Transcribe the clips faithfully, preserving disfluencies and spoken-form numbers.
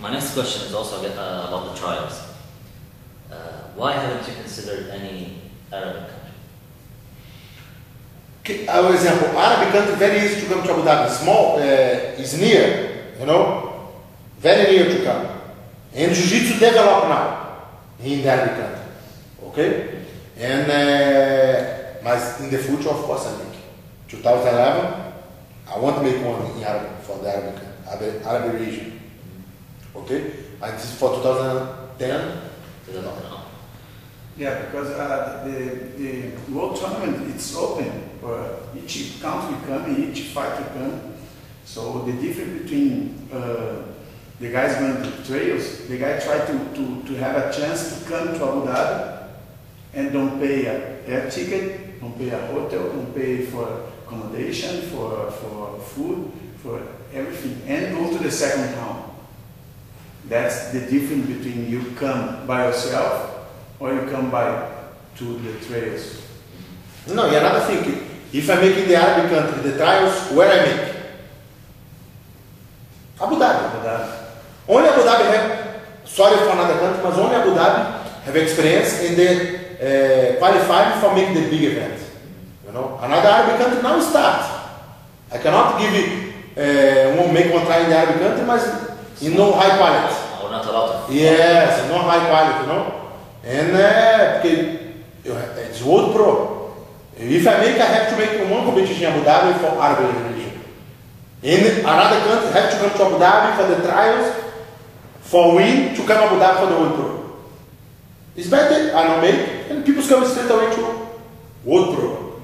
my next question is also uh, about the trials. Uh, why haven't you considered any Arabic country? For example, Arabic country very easy to come to Abu Dhabi. Small uh, is near, you know, very near to come. And Jiu-Jitsu develop now in the Arabic country, okay? And uh, but in the future, of course, I make. twenty eleven, I want to make one in Arabic for the Arabic, Arabic, Arabic region, okay? And this is for twenty ten. Yeah, because uh, the, the World Tournament, it's open for each country come, each fighter come. So the difference between uh, the guys going to trails, the guy try to, to, to have a chance to come to Abu Dhabi and don't pay a air ticket, don't pay a hotel, don't pay for accommodation, for, for food, for everything, and go to the second round. That's the difference between you come by yourself or you come by to the trails. No, yeah, another thing, if I make in the Arabic country, the trials, where I make? Abu Dhabi. Abu Dhabi. Only Abu Dhabi have, sorry for another country, but only Abu Dhabi have experience in the uh, qualifying for making the big event. You know, another Arabic country now start. I cannot give you, uh, won't make one try in the Arabic country, but in no high quality. Or not a lot of. Yes, no high quality, you know. And uh, it's World Pro. If I make, I have to make one competition in Abu Dhabi for Arabic region. In another country, I have to come to Abu Dhabi for the trials, for win, to come to Abu Dhabi for the World Pro. It's better, I don't make, and people come straight away to World Pro.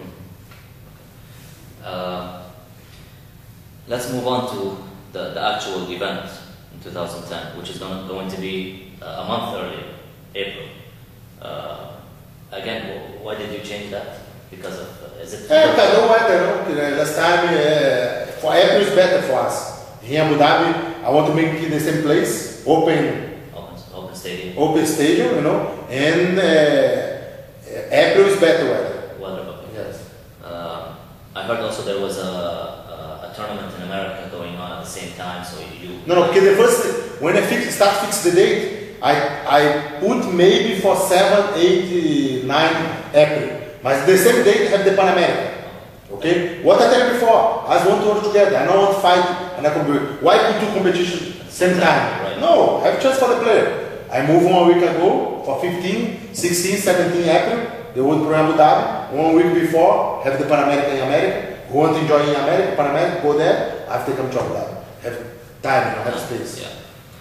Uh, let's move on to the, the actual event in two thousand ten, which is going, going to be uh, a month earlier, April. Uh, again, why did you change that? Because of, uh, is it? Yeah, I don't matter, no? Last time, uh, for April is better for us. Here in Abu Dhabi, I want to make it in the same place, open, open, open stadium. Open stadium, you know, and uh, April is better weather. Weather, okay. Yes. Uh, I heard also there was a, a, a tournament in America going on at the same time, so you. No, no, because the first, when I fix, start fix the date, I, I put maybe for seven, eight, nine April. But the same date have the Pan America. Okay? What I tell you before, I want to work together. I don't want to fight and I can do it. Why put two competitions same time? Right. No, I have chance for the player. I moved one week ago for fifteen, sixteen, seventeen April, the World Pro Abu Dhabi. One week before, have the Pan America in America. Who want to enjoy in America, Pan America, go there, after come to Abu Dhabi. Have time, you know, have space. Yeah.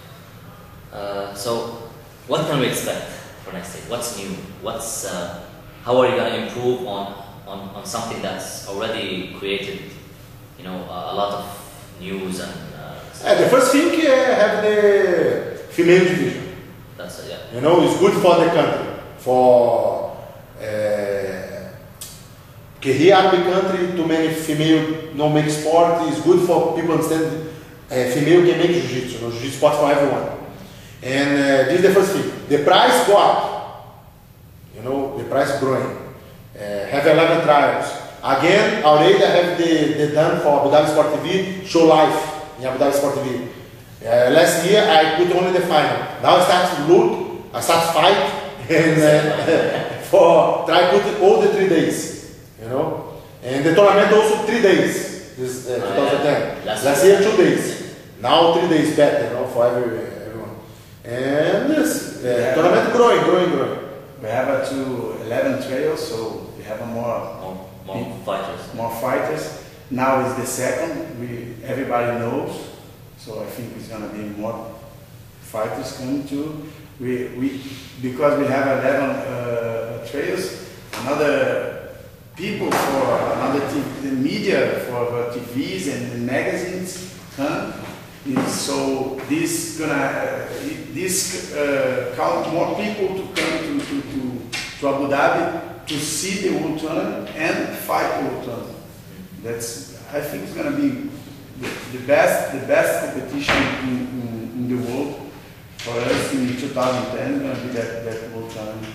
Uh, so, what can we expect for next year? What's new? What's uh, how are you going to improve on, on on something that's already created, you know, a, a lot of news and. Uh, uh, the first thing uh, have the female division. That's it, yeah. You know, it's good for the country, for uh, because here Arabic country too many female no make sport. It's good for people understand uh, female can make jiu-jitsu. You know, jiu-jitsu sport for everyone. And uh, this is the first thing. The price go up. You know, the price growing. Uh, have eleven trials. Again, already I have the, the done for Abu Dhabi Sport T V, show live in Abu Dhabi Sport T V. Uh, last year I put only the final. Now I start to look, I start to fight, and uh, for try put all the three days. You know, and the tournament also three days. This uh, twenty ten. Last, last year two days. Now three days better, you know, for every. And yes, uh, tournament growing, growing, growing. We have a two, eleven trails, so we have a more, more, more fighters. More fighters. Now is the second. We everybody knows, so I think it's gonna be more fighters coming too. We we because we have eleven uh, trails. Another people for another t the media for T Vs and magazines come. So this gonna uh, this uh, count more people to come to, to, to, to Abu Dhabi to see the World Tournament and fight the World Tournament. That's I think it's gonna be the, the best the best competition in, in, in the world for us in two thousand ten. Gonna be that, that World Tournament.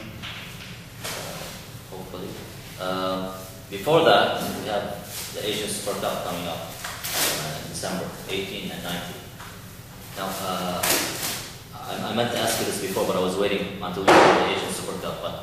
Hopefully. Uh, before that, we have the Asian Super Cup coming up. Uh, December eighteenth and nineteenth. Now, uh, I, I meant to ask you this before, but I was waiting until we had the Asian Super Cup. But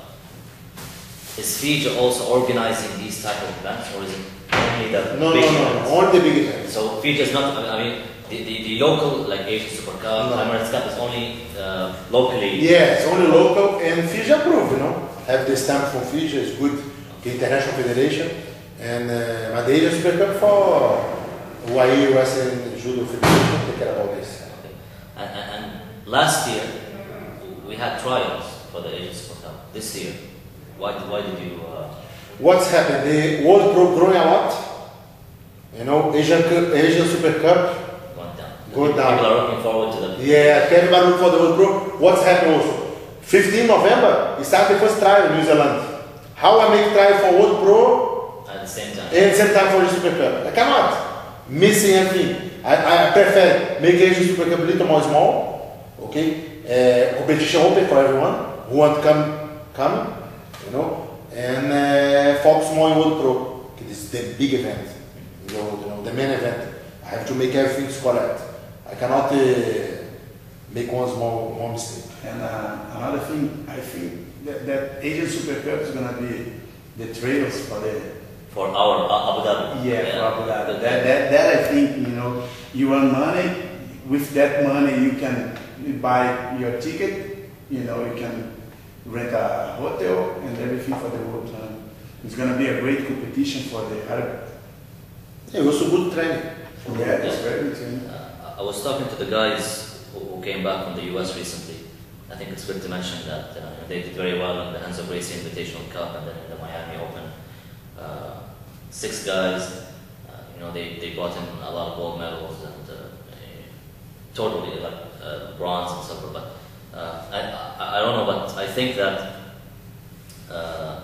is Fiji also organizing these type of events, or is it only the No, big no, no, events? no, only the big events. So Fiji is not. I mean, the, the, the local like Asian Super Cup, No. Emirates Cup is only uh, locally. Yeah, it's only local and Fiji approved, you know. Have the stamp from Fiji, it's good, the International Federation. And uh, but the Asian Super Cup for Hawaii Wrestling Judo Federation, take care about this. Okay. And, and, and last year we had trials for the Asian Super Cup. This year, why did why did you? Uh, What's happened? The World Pro growing a lot. You know, Asian Cup, Asian Super Cup, went down? Go People down. are looking forward to the. yeah, everybody look for the World Pro. What's happened also? fifteenth November, it started the first trial in New Zealand. How I make trial for World Pro At the same time. and same time for the Super Cup? I cannot. Missing everything. I, I prefer make Asian Super Cup a little more small, okay? Uh, competition open for everyone who want to come, come, you know, and uh, focus more on World Pro. Okay, this is the big event, you know, you know, the main event. I have to make everything correct. I cannot uh, make one small one mistake. And uh, another thing, I think that, that Asian Super Cup is gonna be the trails for the For our uh, Abu Dhabi. yeah, for Abu Dhabi. That, that that I think, you know, you earn money. With that money, you can buy your ticket. You know, you can rent a hotel and everything for the World Tour. It's gonna be a great competition for the Arab. Yeah, also good training. Yeah, it's very good. training. Uh, I was talking to the guys who, who came back from the U S recently. I think it's good to mention that uh, they did very well in the Hands of Gracie Invitational Cup and then in the Miami Open. Uh, six guys, uh, you know, they, they brought in a lot of gold medals and uh, totally like uh, bronze and silver. But uh, I, I, I don't know, but I think that uh,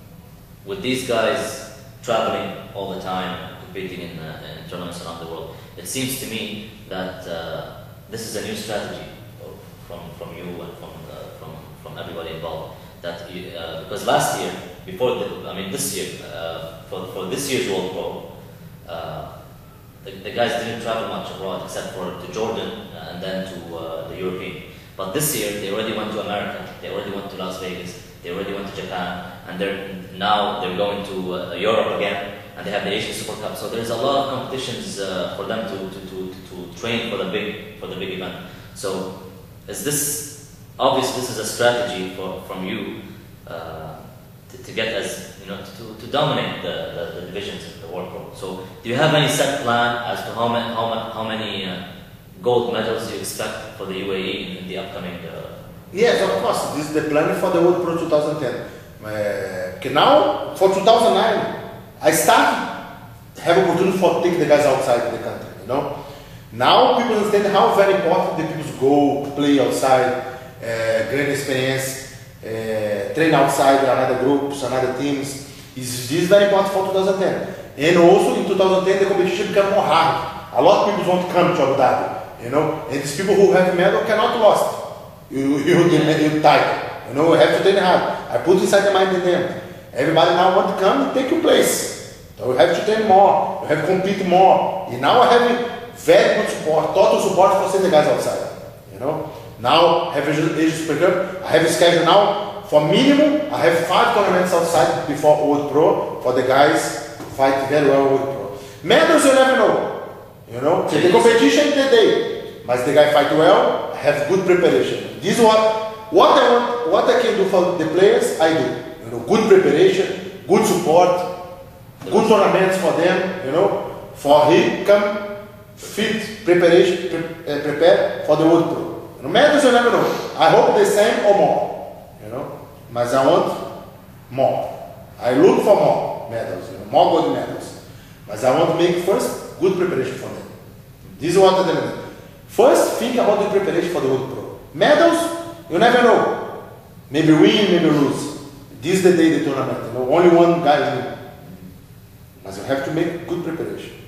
with these guys traveling all the time, competing in, uh, in tournaments around the world, it seems to me that uh, this is a new strategy from from you and from uh, from from everybody involved. That you, uh, because last year, before the, I mean this year, uh, for for this year's World Pro, uh, the, the guys didn't travel much abroad except for to Jordan and then to uh, the European. But this year they already went to America, they already went to Las Vegas, they already went to Japan, and they're now they're going to uh, Europe again, and they have the Asian Super Cup. So there's a lot of competitions uh, for them to, to, to, to train for the big for the big event. So is this obviously this is a strategy for, from you uh, to, to get as you know to, to dominate the, the, the divisions of the World Pro. So do you have any set plan as to how many how, ma- how many uh, gold medals you expect for the U A E in, in the upcoming? Uh, Yes, of course. This is the plan for the World Pro twenty ten. Uh, okay, now for two thousand nine, I start have opportunity for take the guys outside the country. You know, now people understand how very important the people go play outside, uh, gain experience, uh, train outside another groups, another teams. Is this is very important for two thousand ten, and also in two thousand ten the competition become more hard. A lot of people want to come to Abu Dhabi. You know, and these people who have medal cannot lost. You, you, you title, you know, you have to train hard. I put inside the mind in them. Everybody now want to come and take your place. So you have to train more, you have to compete more. And now I have very good support, total support for sending the guys outside. You know, now I have Asian Super Cup, I have a schedule now for minimum, I have five tournaments outside before World Pro for the guys fight very well World Pro. Medals you never know, you know, the competition the day, but the guy fight well, have good preparation. This is what what I want, what I can do for the players, I do. You know, good preparation, good support, good tournaments for them. You know, for he come fit preparation, pre- uh, prepare for the World Pro. You know, medals you never know. I hope the same or more. You know, but I want more. I look for more medals. You know, more gold medals. But I want to make first good preparation for them. This is what I do. First, think about the preparation for the World Pro. Medals, you never know. Maybe win, maybe lose. This is the day of the tournament. You know, only one guy win. But you have to make good preparation.